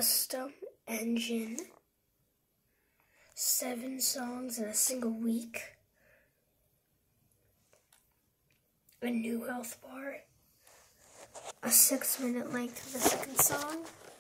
custom engine, 7 songs in a single week, a new health bar, a 6-minute length of the second song,